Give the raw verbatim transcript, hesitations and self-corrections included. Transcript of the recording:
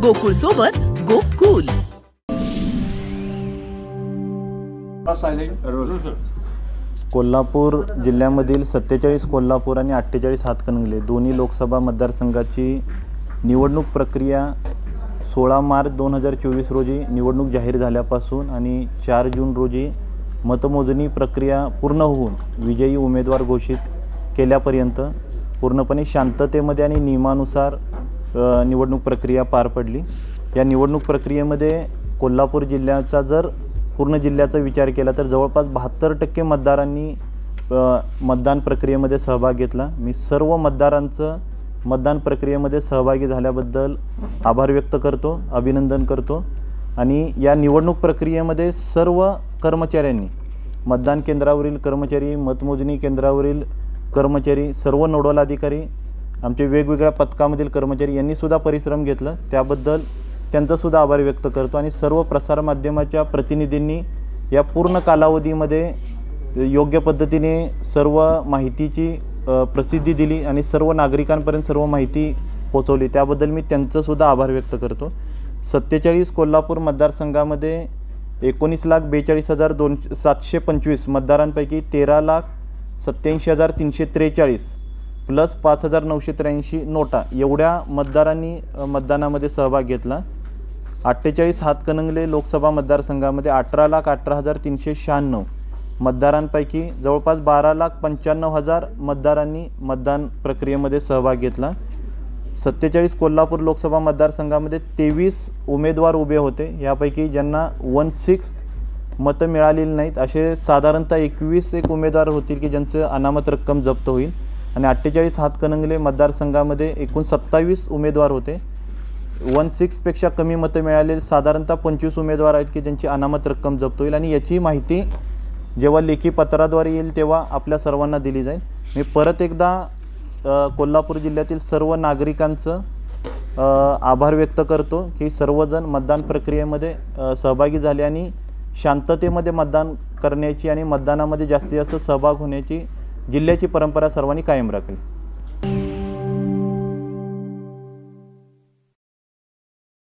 गोकुळ सोबत गोकुल। कोल्हापूर जिल्ह्यामधील सत्तेचाळीस कोल्हापूर आणि अठ्ठेचाळीस हातकणंगले दोन्ही लोकसभा मतदारसंघाची निवडणूक प्रक्रिया सोळा मार्च दोन हजार चोवीस रोजी निवडणूक जाहीर झाल्यापासून आणि चार जून रोजी मतमोजणी प्रक्रिया पूर्ण होऊन विजयी उमेदवार घोषित केल्यापर्यंत पूर्णपणे शांततेमध्ये आणि नियमानुसार निवडणूक प्रक्रिया पार पडली। या निवडणूक प्रक्रियेमध्ये कोल्हापूर जिल्ह्याचा जर पूर्ण जिल्ह्याचा विचार केला तर जवळपास बहात्तर टक्के मतदारांनी मतदान प्रक्रियेमध्ये सहभाग घेतला। मी सर्व मतदारांचं मतदान प्रक्रियेमध्ये सहभागी झाल्याबद्दल आभार व्यक्त करतो, अभिनंदन करतो। आणि या निवडणूक प्रक्रियेमध्ये सर्व कर्मचाऱ्यांनी, मतदान केंद्रावरील कर्मचारी, मतमोजणी केंद्रावरील कर्मचारी, सर्व नोडल अधिकारी, आमचे वेगवेगळ्या पथकामधील कर्मचारी यांनी सुद्धा परिश्रम घेतला, त्याबद्दल त्यांचा सुद्धा आभार व्यक्त करतो। आणि सर्व प्रसारमाध्यमाच्या प्रतिनिधींनी या पूर्ण कालावधीमध्ये योग्य पद्धतीने सर्व माहितीची प्रसिद्धी दिली आणि सर्व नागरिकांपर्यंत सर्व माहिती पोहोचवली, त्याबद्दल मी त्यांचा सुद्धा आभार व्यक्त करतो। सत्तेचाळीस कोल्हापूर मतदारसंघामध्ये एकोणीस लाख बेचाळीस हजार दोन सातशे पंचवीस मतदारांपैकी तेरा लाख सत्याऐंशी हजार तीनशे त्रेचाळीस प्लस पाच हजार नऊशे त्र्याऐंशी नोटा एवढ्या मतदारांनी मतदानामध्ये सहभाग घेतला। अठ्ठेचाळीस हातकणंगले लोकसभा मतदारसंघामध्ये अठरा लाख अठरा हजार तीनशे शहाण्णव मतदारांपैकी जवळपास बारा लाख पंच्याण्णव हजार मतदारांनी मतदान प्रक्रियेमध्ये सहभाग घेतला। सत्तेचाळीस कोल्हापूर लोकसभा मतदारसंघामध्ये तेवीस उमेदवार उभे होते, यापैकी ज्यांना वन सिक्स मतं मिळालेली नाहीत असे साधारणतः एकवीस एक उमेदवार होतील की ज्यांचं अनामत रक्कम जप्त होईल। आणि अठ्ठेचाळीस हातकणंगले मतदारसंघामध्ये एकूण सत्तावीस उमेदवार होते, वन सिक्सपेक्षा कमी मतं मिळालेले साधारणतः पंचवीस उमेदवार आहेत की ज्यांची अनामत रक्कम जप्त होईल। आणि याची माहिती जेव्हा लेखी पत्राद्वारे येईल तेव्हा आपल्या सर्वांना दिली जाईल। मी परत एकदा कोल्हापूर जिल्ह्यातील सर्व नागरिकांचं आभार व्यक्त करतो की सर्वजण मतदान प्रक्रियेमध्ये सहभागी झाले आणि शांततेमध्ये मतदान करण्याची आणि मतदानामध्ये जास्तीत जास्त सहभाग होण्याची जिल्ह्याची परंपरा सर्वांनी कायम राखली।